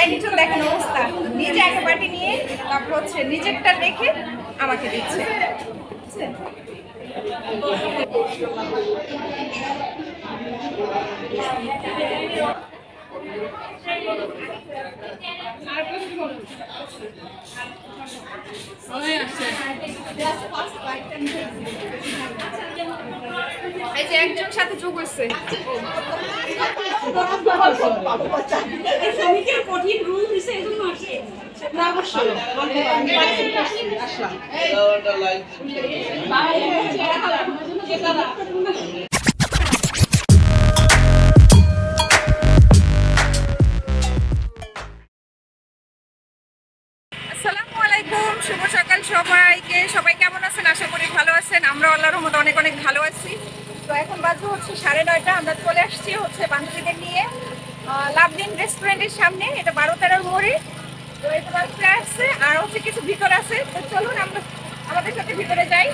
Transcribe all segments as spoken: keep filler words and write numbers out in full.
একজন দেখেন অবস্থা, নিজে একটা বাটি নিয়ে তারপর হচ্ছে নিজেরটা রেখে আমাকে দিচ্ছে। এই যে একজন সাথে যোগ হয়েছে। কঠিন রুল দিছে এজন্য আসে না অবশ্যই আসসালামু আলাইকুম, শুভ সকাল সবাইকে। সবাই কেমন আছেন? আশা করি ভালো আছেন। আমরা আল্লাহর রহমতে অনেক অনেক ভালো আছি। তো এখন বাজে হচ্ছে সাড়ে নয়টা। আমরা চলে আসছি হচ্ছে বান্ধবীদের নিয়ে লাভদিন রেস্টুরেন্টের সামনে। এটা বারো তেরোর মোড়ে। তো এটা বাচ্চা আসছে আর হচ্ছে কিছু ভিতর আছে। তো চলুন আমরা আমাদের সাথে ভিতরে যাই।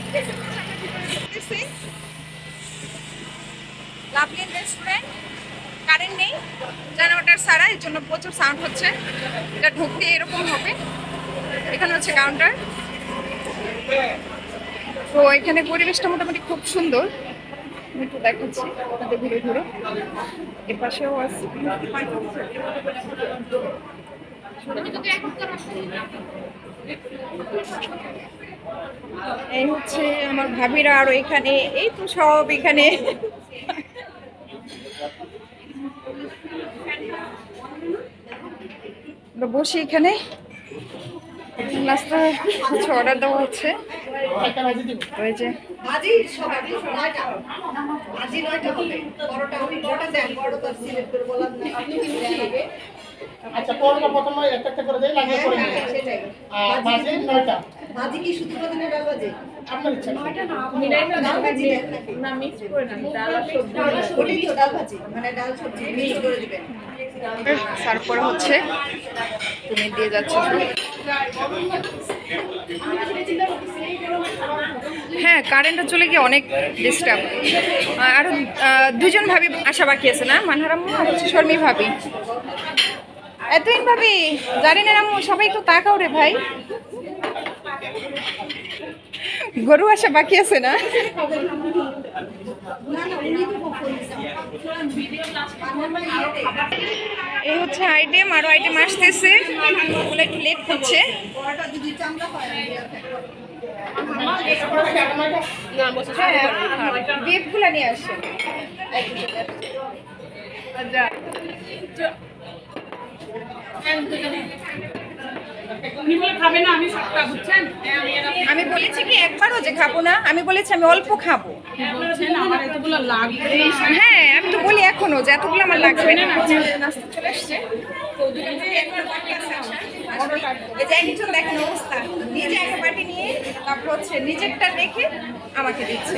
লাভদিন রেস্টুরেন্ট, কারেন্ট নেই, জেনারেটর ছাড়া, এর জন্য প্রচুর সাউন্ড হচ্ছে। এটা ঢুকতে এরকম হবে। এখানে হচ্ছে কাউন্টার। তো এখানে পরিবেশটা মোটামুটি খুব সুন্দর। আমি একটু দেখাচ্ছি আপনাদের ঘুরে ঘুরে। এর পাশেও আছে। এই হচ্ছে আমার ভাবিরা, আরো এখানে এই তো সব এখানে। বসি এখানে, নাস্তা হচ্ছে অর্ডার দেওয়া হচ্ছে। ওই যে আচ্ছা, পরোটা প্রথমে একটা একটা করে দেই, লাগিয়ে করে দিই। আর ভাজি নয়টা। ভাজি কি শুধু প্রতিদিন ডাল ভাজি? আপনার ইচ্ছা। নয়টা না, মিলাই না, ডাল ভাজি দেন নাকি? না, মিক্স করে না, ডাল আর সবজি। ওই তো ডাল ভাজি, মানে ডাল সবজি মিক্স করে দিবেন। তারপরে হচ্ছে তুমি দিয়ে যাচ্ছ। হ্যাঁ, কারেন্টটা চলে গিয়ে অনেক ডিস্টার্ব। আরো দুজন ভাবি আসা বাকি আছে না, মানহারাম্মু আর হচ্ছে শর্মী ভাবি। এতদিন ভাবি জারিনের আম্মু, সবাই একটু তাকাও রে ভাই। গরু আসা বাকি আছে না? এই হচ্ছে আইটেম, আরো আইটেম আসতেছে, ওগুলো একটু লেট হচ্ছে। বেপগুলো নিয়ে আসে। আমি বলেছি কি একবারও যে খাবো না, আমি বলেছি আমি অল্প খাবো। হ্যাঁ, আমি তো বলি এখনো যে এতগুলো আমার লাগবে না। নাস্তা চলে আসছে। একজন দেখেন অবস্থা, নিজে একটা বাটি নিয়ে তারপর হচ্ছে নিজেরটা রেখে আমাকে দিচ্ছে।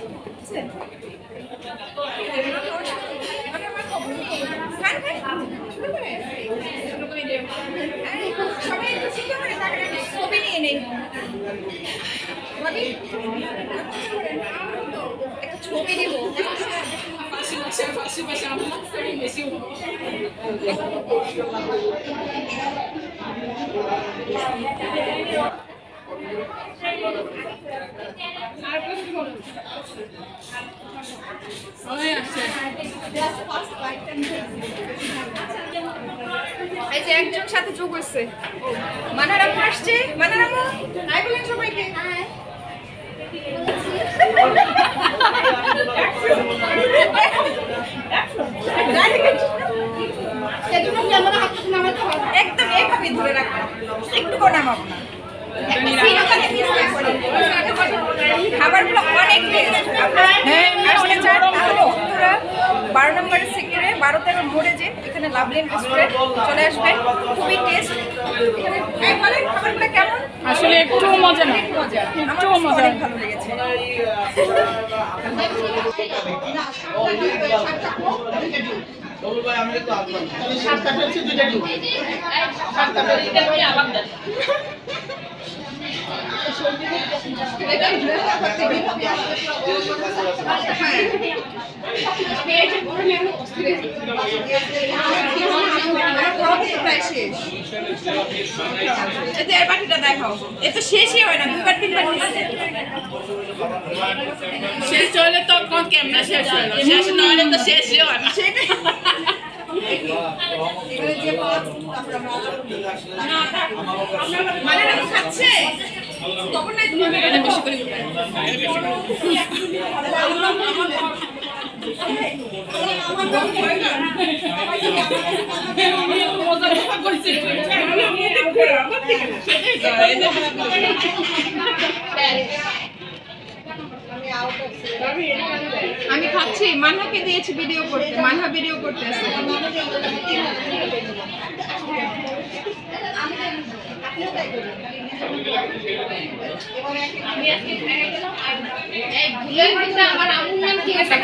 সবাই একটু চিন্তা করে ছবি নিয়ে নেই, একটা ছবি নিব। এই যে একজন সাথে যোগ হয়েছে, মানারাম্মু আসছে। মানারাম্মু হাই বলেন সবাইকে। একদম এইভাবে ধরে রাখবো, একটু করে নামাবো না। খাবারগুলো অনেক বারো নম্বরের সেক্টরে বারো তেরো মোড়ে যে এখানে লাভলিন রেস্টুরেন্ট চলে আসবেন, খুবই টেস্ট। খাবারগুলো কেমন? আসলে একটু মজা না, মজা, একটু মজা, অনেক ভালো লেগেছে। সাতটা পেয়েছি, দুইটা দিই। সাতটা পেয়েছি, আলাদা। প্রায় শেষ। এই যে এর বাটিটা দেখাও, এ তো শেষই হয় না, দুবার তিনবার নিচ্ছে। শেষ হলে তো কোন কেমনে শেষ হলো, শেষ না হলে তো শেষই হয় না। সেটাই। এবারে যে মাছ তারপর আমরা মানে না খাচ্ছে খবর নাই তুমি এটা বেশি করে দিতে। আমি খাচ্ছি, মানহাকে দিয়েছি ভিডিও করতে, মানহা ভিডিও করতেছে। আমার আম্মুর নাম কি আছে?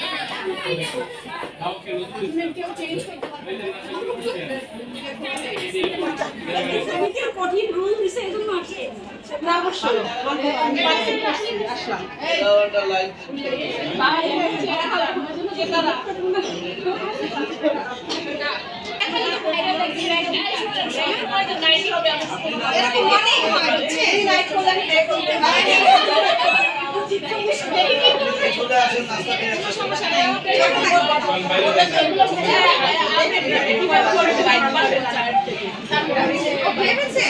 কঠিন রুল দিছে এজন্য আসে না অবশ্যই আমি বাড়ি থেকে আসলাম এরকম অনেক হয় বুঝছে লাইক করলে লাইক করতে পারে চলে আসেন নাস্তা নিয়ে সমস্যা নাই ভেবেছে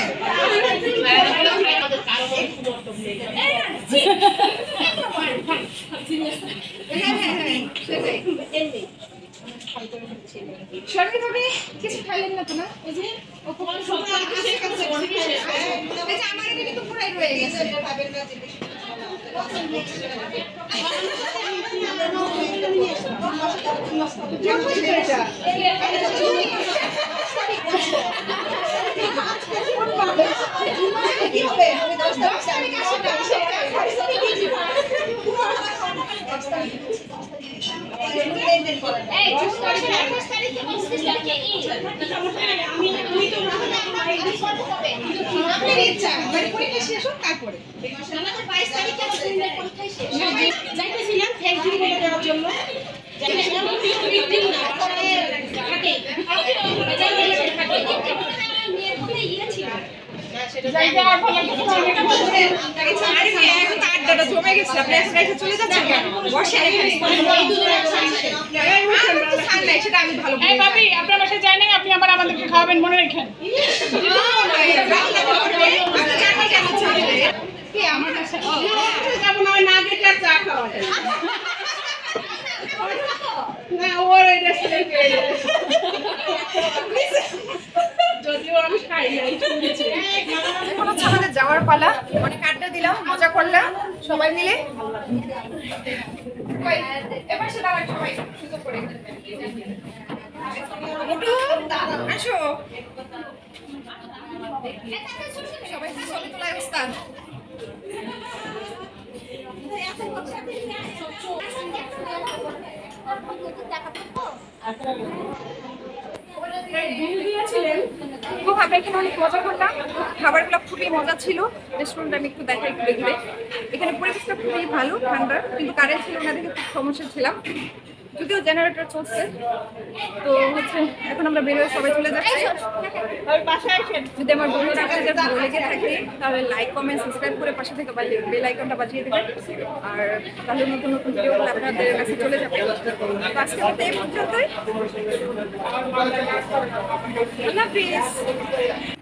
শর্মি ভাবি কিছু খাইলেন না তো না? এই যে এই যে আমার এটা কিন্তু পুরাই রয়ে গেছে। কি হবে? আমি দশটা শেষ হোক তারপরে যাইতেছিলাম থ্যাংক ইউ বলে দেওয়ার জন্য আড্ডাটা জমে গেছে, আপনি এখন রেখে চলে যাচ্ছেন কেন? বসেন এখানে। সেটা আমি ভালো এই ভাবি আপনার বাসায় যাই নাই, আপনি আবার আমাদেরকে খাওয়াবেন মনে রাখেন। আমার কাছে যাবো না ওই না দেখে আর চা খাওয়া যায় না, ওর এই রেস্টুরেন্টে যদিও আমি খাই নাই শুনেছি। এখন হচ্ছে আমাদের যাওয়ার পালা। অনেক আড্ডা দিলাম, মজা করলাম সবাই মিলে। এবার সে দাঁড়ান সবাই সুযোগ করে। মোটু, আসো। সবাই তো ছবি তোলায় ওস্তাদ। খুব আমরা এখানে অনেক মজা করলাম, খাবারগুলো খুবই মজা ছিল। রেস্টুরেন্ট আমি একটু দেখাই ঘুরে ঘুরে। এখানে পরিবেশটা খুবই ভালো, ঠান্ডা, কিন্তু কারেন্ট ছিল না দেখে খুব সমস্যা ছিলাম, যদিও জেনারেটর চলছে। তো হচ্ছে এখন আমরা বেরোয় সবাই চলে যাচ্ছি। যদি আমার বন্ধুরা আপনাদের ভালো লেগে থাকে তাহলে লাইক কমেন্ট সাবস্ক্রাইব করে পাশে থেকে বেল আইকনটা বাজিয়ে দেবেন, আর তাহলে নতুন নতুন ভিডিওগুলো আপনাদের কাছে চলে যাবে। তো আজকে মতো এই পর্যন্তই। আল্লাহ হাফিজ।